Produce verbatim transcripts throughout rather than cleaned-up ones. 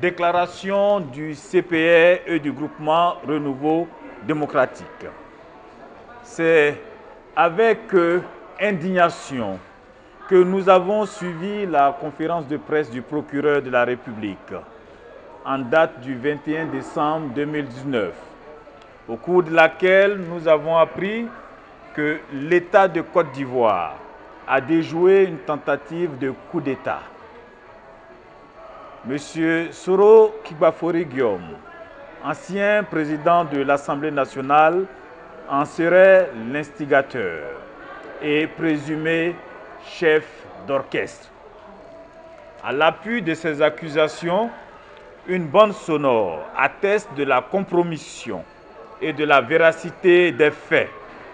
déclaration du C P R et du groupement Renouveau démocratique. C'est avec euh, indignation que nous avons suivi la conférence de presse du procureur de la République en date du vingt et un décembre deux mille dix-neuf, au cours de laquelle nous avons appris que l'État de Côte d'Ivoire a déjoué une tentative de coup d'État. Monsieur Soro Kibafori Guillaume, ancien président de l'Assemblée nationale, en serait l'instigateur et présumé chef d'orchestre. À l'appui de ces accusations, une bande sonore atteste de la compromission et de la véracité des faits.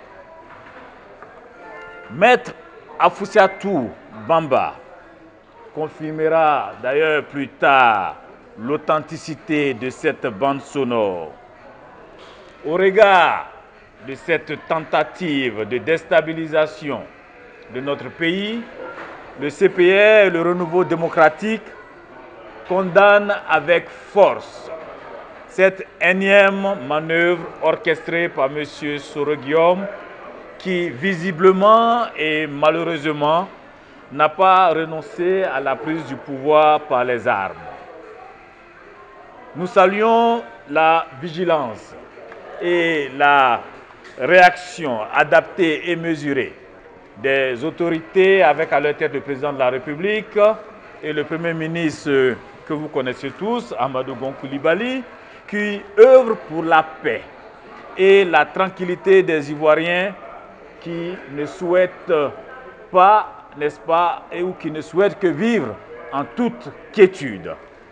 Maître Afoussiatou Bamba confirmera d'ailleurs plus tard l'authenticité de cette bande sonore. Au regard de cette tentative de déstabilisation de notre pays, le C P R et le Renouveau démocratique condamnent avec force cette énième manœuvre orchestrée par M. Soro Guillaume qui, visiblement et malheureusement, n'a pas renoncé à la prise du pouvoir par les armes. Nous saluons la vigilance et la réaction adaptée et mesurée des autorités avec à leur tête le président de la République et le Premier ministre que vous connaissez tous, Amadou Gon Coulibaly, qui œuvrent pour la paix et la tranquillité des Ivoiriens qui ne souhaitent pas, n'est-ce pas, et ou qui ne souhaitent que vivre en toute quiétude.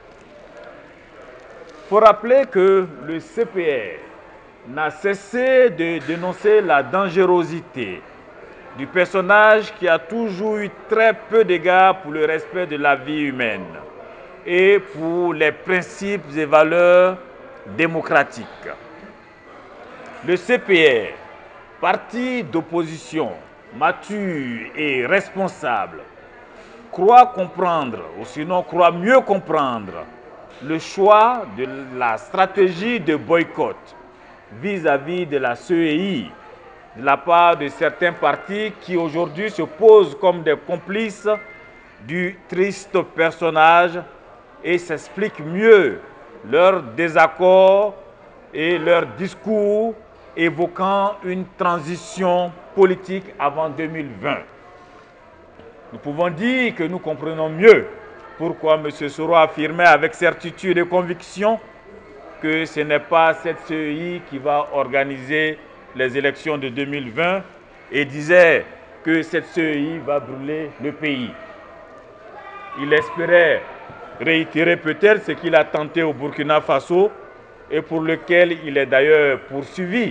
Il faut rappeler que le C P R n'a cessé de dénoncer la dangerosité du personnage qui a toujours eu très peu d'égard pour le respect de la vie humaine et pour les principes et valeurs démocratiques. Le C P R, parti d'opposition mature et responsable, croit comprendre, ou sinon croit mieux comprendre, le choix de la stratégie de boycott vis-à-vis de la C E I de la part de certains partis qui aujourd'hui se posent comme des complices du triste personnage et s'expliquent mieux leur désaccord et leur discours évoquant une transition politique avant deux mille vingt. Nous pouvons dire que nous comprenons mieux pourquoi M. Soro affirmait avec certitude et conviction que ce n'est pas cette C E I qui va organiser les élections de deux mille vingt et disait que cette C E I va brûler le pays. Il espérait réitérer peut-être ce qu'il a tenté au Burkina Faso et pour lequel il est d'ailleurs poursuivi.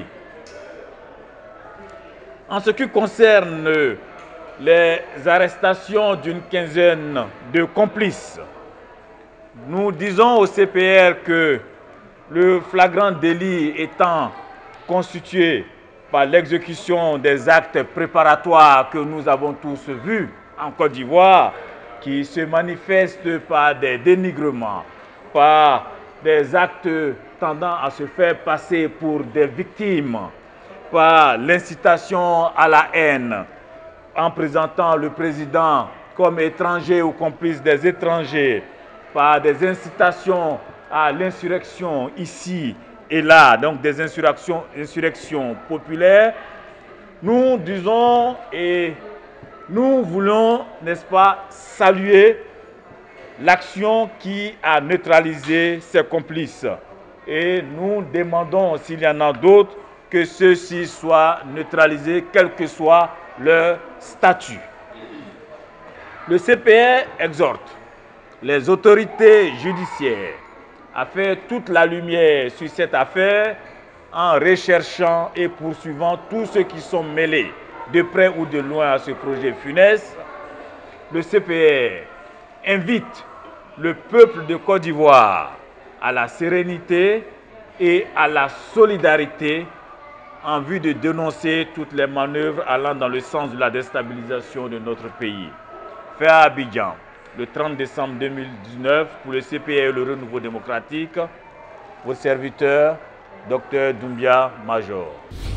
En ce qui concerne les arrestations d'une quinzaine de complices, nous disons au C P R que le flagrant délit étant constitué par l'exécution des actes préparatoires que nous avons tous vus en Côte d'Ivoire, qui se manifestent par des dénigrements, par des actes tendant à se faire passer pour des victimes, par l'incitation à la haine, en présentant le président comme étranger ou complice des étrangers, par des incitations à l'insurrection ici et là, donc des insurrections, insurrections populaires, nous disons et nous voulons, n'est-ce pas, saluer l'action qui a neutralisé ces complices. Et nous demandons, s'il y en a d'autres, que ceux-ci soient neutralisés, quel que soit leur statut. Le C P R exhorte les autorités judiciaires à faire toute la lumière sur cette affaire en recherchant et poursuivant tous ceux qui sont mêlés de près ou de loin à ce projet funeste. Le C P R invite le peuple de Côte d'Ivoire à la sérénité et à la solidarité en vue de dénoncer toutes les manœuvres allant dans le sens de la déstabilisation de notre pays. Fait à Abidjan, le trente décembre deux mille dix-neuf pour le C P R, le Renouveau démocratique, vos serviteurs, Docteur Doumbia Major.